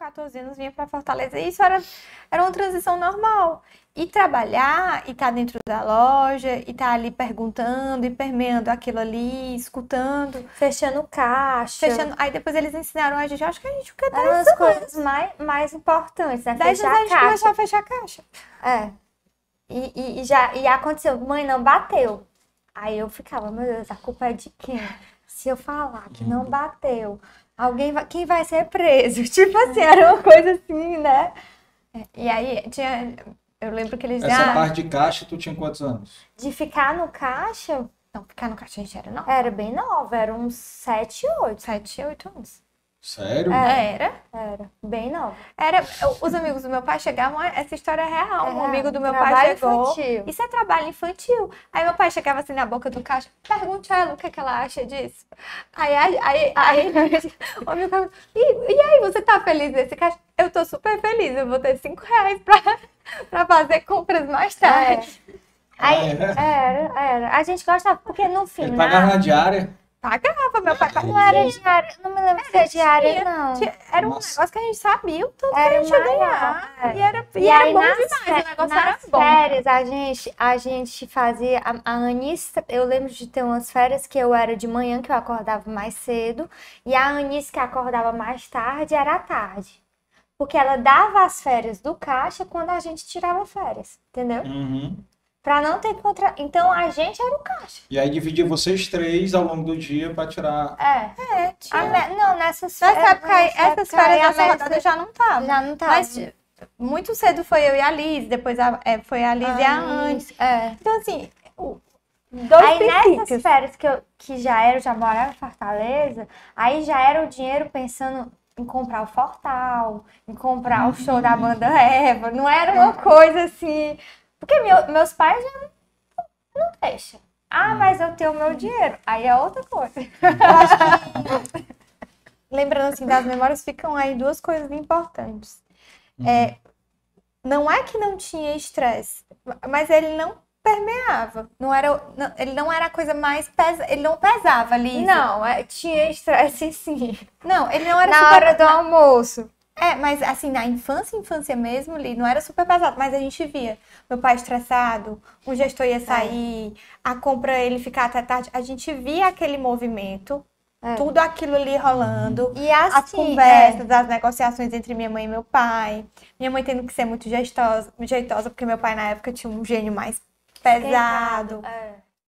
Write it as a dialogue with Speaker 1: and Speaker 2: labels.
Speaker 1: 14 anos, vinha para Fortaleza. E isso era uma transição normal. E trabalhar, e estar dentro da loja, e estar ali perguntando, e permeando aquilo ali, escutando.
Speaker 2: Fechando caixa.
Speaker 1: Aí depois eles ensinaram a gente, acho que a gente ficou 10
Speaker 2: Eram as
Speaker 1: anos.
Speaker 2: coisas mais importantes, né?
Speaker 1: 10 anos a gente começou a fechar a caixa.
Speaker 2: É. E aconteceu, mãe, não bateu. Aí eu ficava, meu Deus, a culpa é de quem? Se eu falar que não bateu, quem vai ser preso? Tipo assim, era uma coisa assim, né?
Speaker 1: E aí eu lembro que eles
Speaker 3: Essa parte de caixa, tu tinha quantos anos?
Speaker 2: De ficar no caixa?
Speaker 1: Não, ficar no caixa a gente era nova.
Speaker 2: Era bem nova, era uns 7, 8.
Speaker 1: 7, 8 anos.
Speaker 3: Sério?
Speaker 1: Era,
Speaker 2: bem nova.
Speaker 1: os amigos do meu pai chegavam, essa história é real. Um amigo do meu pai
Speaker 2: trabalho
Speaker 1: chegou.
Speaker 2: infantil.
Speaker 1: Isso é trabalho infantil. Aí meu pai chegava assim na boca do caixa, pergunte a ela o que é que ela acha disso. Aí o amigo pergunta, e aí, você tá feliz nesse caixa? Eu tô super feliz, eu vou ter R$5 pra fazer compras mais tarde.
Speaker 2: Aí, era. A gente gostava, porque no final...
Speaker 3: Ele pagava na diária?
Speaker 1: Pagava, meu pai pagava.
Speaker 2: Não era diária, não me lembro se era diária, não.
Speaker 1: Era um negócio que a gente sabia o tanto
Speaker 2: Era
Speaker 1: que a gente ia
Speaker 2: maior,
Speaker 1: ganhar.
Speaker 2: é.
Speaker 1: E era
Speaker 2: aí
Speaker 1: bom
Speaker 2: nas
Speaker 1: demais, o negócio
Speaker 2: nas
Speaker 1: era bom.
Speaker 2: férias, a gente fazia... A Anice, eu lembro de ter umas férias que eu era de manhã, que eu acordava mais cedo. E a Anice, que acordava mais tarde, era à tarde. Porque ela dava as férias do caixa quando a gente tirava férias, entendeu?
Speaker 3: Uhum.
Speaker 2: Pra não ter contra... Então, a gente era o caixa.
Speaker 3: E aí dividia vocês três ao longo do dia pra tirar...
Speaker 2: Não, nessas
Speaker 1: Nessa época, essas férias
Speaker 2: a
Speaker 1: dessa rodada eu já não tava.
Speaker 2: já não tava.
Speaker 1: Mas muito cedo foi eu e a Liz, depois foi a Liz e a Anne. Então, assim, dois
Speaker 2: Aí nessas
Speaker 1: princípios.
Speaker 2: férias que já morava em Fortaleza, aí já era o dinheiro pensando em comprar o Fortal, em comprar o show da banda Eva. Não era uma coisa assim... Porque meus pais já não deixam. Mas eu tenho o meu dinheiro. Aí é outra coisa.
Speaker 1: Lembrando assim, das memórias, ficam aí duas coisas importantes. Não é que não tinha estresse, mas ele não permeava. Ele não era a coisa mais pesada. Ele não pesava ali.
Speaker 2: Não, tinha estresse sim.
Speaker 1: Não, ele não era
Speaker 2: Na hora do almoço.
Speaker 1: Mas assim, na infância mesmo, Li, não era super pesado, mas a gente via meu pai estressado, um gestor ia sair, a compra ele ficar até tarde, a gente via aquele movimento, tudo aquilo ali rolando,
Speaker 2: E assim,
Speaker 1: as conversas, as negociações entre minha mãe e meu pai, minha mãe tendo que ser muito jeitosa, porque meu pai na época tinha um gênio mais pesado.